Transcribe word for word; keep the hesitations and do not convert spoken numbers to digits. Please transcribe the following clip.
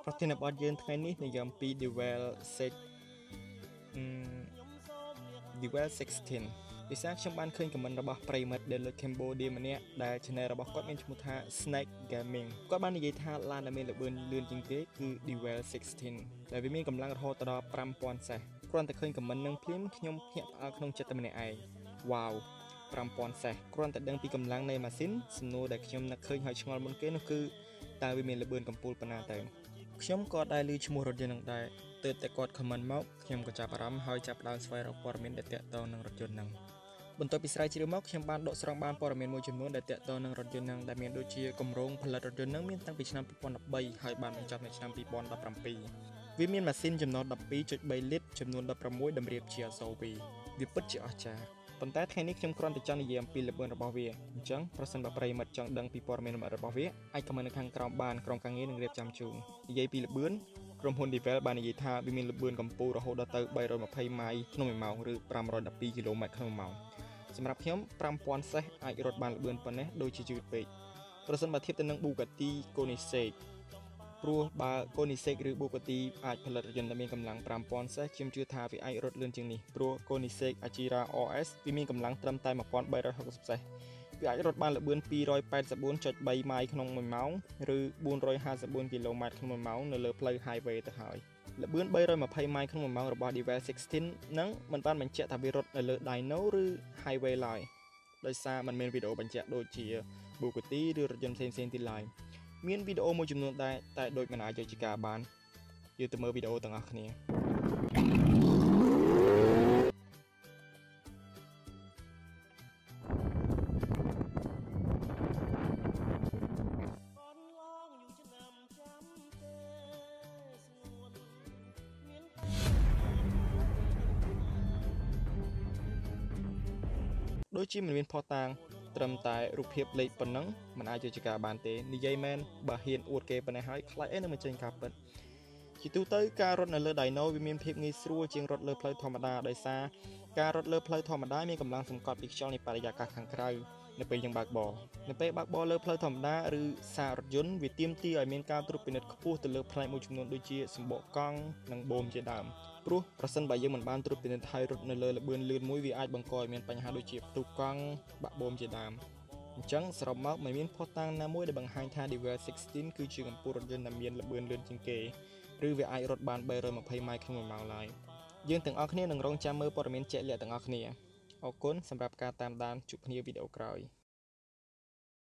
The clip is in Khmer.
ប្រធានបទយើងថ្ងៃនេះនិយាយអំពី Devel Six អឺ Devel Sixteen ពិសេសខ្ញុំបានឃើញខមមិនរបស់ប្រិមិត្តដែលលើ Cambodia ម្នាក់ដែល channel របស់គាត់មានឈ្មោះថា Snake Gaming គាត់បាននិយាយថាឡានដែលមានល្បឿនលឿនជាងគេគឺ Devel Sixteen ដែលវាមានកម្លាំងរហូតដល់ five thousand សេះគ្រាន់តែឃើញខមមិននឹងភ្លាមខ្ញុំភ្ញាក់ផ្អើលក្នុងចិត្តតែម្នាក់ឯង Wow five thousand សេះគ្រាន់តែដឹងពីកម្លាំងនៃម៉ាស៊ីនសំណួរដែលខ្ញុំនឹកឃើញហើយឆ្ងល់មុនគេនោះគឺតើវាមានល្បឿនកំពូលប៉ុណ្ណាទៅខ្ញុំក៏ដែរឮឈ្មោះរថយន្តនឹងដែរទើបតែគាត់ comment មកខ្ញុំក៏ចាប់អារម្មណ៍ហើយចាប់ផ្ដើមស្វែងរកព័ត៌មានដែលទាក់ទងនឹងរថយន្តហ្នឹងបន្ទាប់ពីស្រាវជ្រាវមកខ្ញុំបានដកស្រង់បានព័ត៌មានមួយចំនួនដែលទាក់ទងនឹងរថយន្តហ្នឹងដែលមានដូចជាគម្រោងផលិតរថយន្តហ្នឹងមានតាំងពីឆ្នាំtwo thousand thirteenហើយបានបញ្ចប់នៅឆ្នាំtwo thousand seventeenវាមានម៉ាស៊ីនចំណុះtwelve point threeលីត្រចំនួនsixteenតម្រៀបជាអក្សរ V វាពិតជាអស្ចារ្យប៉ុន្តែថ្ងៃនេះខ្ញុំគ្រាន់តែចង់និយាយអំពីល្បឿនរបស់វាអញ្ចឹងប្រសិនបើប្រិយមិត្តចង់ដឹងពីព័ត៌មានរបស់វាអាចខមមិននៅខាងក្រោមបានក្រុមការងារនឹងរៀបចំជូននិយាយពីល្បឿនក្រុមហ៊ុន Devel បាននិយាយថាវាមានល្បឿនកំពូលរហូតដល់ទៅthree hundred twenty ម៉ាយក្នុងមួយម៉ោងឬfive hundred twelveគីឡូម៉ែត្រក្នុងមួយម៉ោងសម្រាប់ខ្ញុំfive thousandសេះអាចរត់បានល្បឿនប៉ុណ្ណេះដូចជាយឺតពេកប្រសិនបើធៀបទៅនឹង Bugatti Koenigsegg ព្រោះបើ Koenigsegg ឬ Bugatti អាចផលិតរថយន្តដែលមានកម្លាំងfive thousandសេះខ្ញុំជឿថាវាអាចរត់លឿនជាងនេះព្រោះ Koenigsegg Agera អារ អេស វាមានកម្លាំងត្រឹមតែone thousand three hundred sixtyសេះវាអាចរត់បានល្បឿនtwo eighty-four point three ម៉ាយក្នុងមួយម៉ោងឬfour fifty-fourគីឡូម៉ែត្រក្នុងមួយម៉ោងនៅលើផ្លូវ highway ទៅហើយល្បឿនthree hundred twentyម៉ាយក្នុងមួយម៉ោងរបស់ Devel Sixteen នឹងមិនបានបញ្ជាក់ថាវារត់នៅលើ dyno ឬ highway ឡើយដោយសារมันមានវីដេអូបញ្ជាក់ដូចជា Bugatti ឬរថយន្តផ្សេងៗទៀតឡើយមានវីដេអូមួយចំនួនដែរតែដូចមិនអាចយកជាការបានយើងទៅមើលវីដេអូទាំងអស់គ្នាដូចជាមិនមានផុសតាងត្រឹមតែរូបភាពលេខប៉ុណ្ណឹងមិនអាចយកជាការបានទេនិយាយមែនបើហ៊ានអួតគេប៉ុណ្ណេះហើយខ្លាចអីនឹងមិនចេញការពិតជាទូទៅការរត់នៅលើ dyno វាមានភាពងាយស្រួលជាងរត់លើផ្លូវធម្មតាដោយសារការរត់លើផ្លូវធម្មតាមានកម្លាំងសង្កត់ពីខ្យល់នៃបរិយាកាសខាងក្រៅនៅពេលយើងបើកបរនៅពេលបើកបរលើផ្លូវធម្មតាឬសាររថយន្តវាទាមទារឲ្យមានការត្រួតពិនិត្យខ្ពស់ទៅលើផ្នែកមួយចំនួនដូចជាសម្បកកង់និងបូមជាដើមព្រោះប្រសិនបើយើងមិនបានត្រួតពិនិត្យហើយរត់នៅលើល្បឿនលឿនមួយវាអាចបង្កឲ្យមានបញ្ហាដូចជាផ្ទុះកង់បាក់បូមជាដើមអញ្ចឹងសរុបមកមិនមានភស្តុតាងណាមួយដែលបង្ហាញថា Devel Sixteen គឺជាកម្ពុជារថយន្តដែលមានល្បឿនលឿនជាងគេឬវាអាចរត់បានthree hundred twentyម៉ាយក្នុងមួយម៉ោងឡើយយើងទាំងអស់គ្នានឹងរងចាំមើលព័ត៌មានជាក់លាក់ទាំងអស់គ្នាអរគុណសម្រាប់ការតាមដានជួបគ្នាវីដេអូក្រោយ